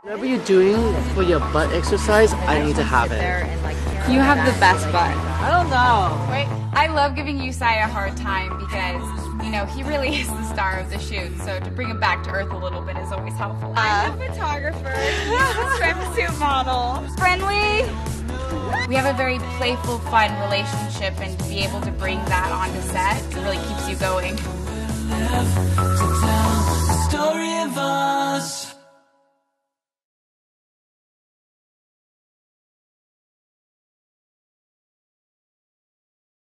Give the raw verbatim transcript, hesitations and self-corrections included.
Whatever you're doing for your butt exercise, I need to have it. You have the best butt. I don't know. Wait, I love giving Usai a hard time because, you know, he really is the star of the shoot, so to bring him back to earth a little bit is always helpful. I'm a photographer, he's a swimsuit model. Friendly! We have a very playful, fun relationship, and to be able to bring that onto set really keeps you going.